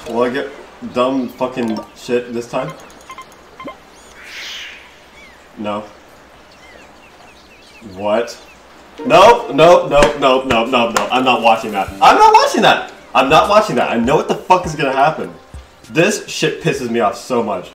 Will I get dumb fucking shit this time? No. What? Nope, nope, nope, nope, nope, nope, nope. I'm not watching that. I'm not watching that! I'm not watching that. I know what the fuck is gonna happen. This shit pisses me off so much.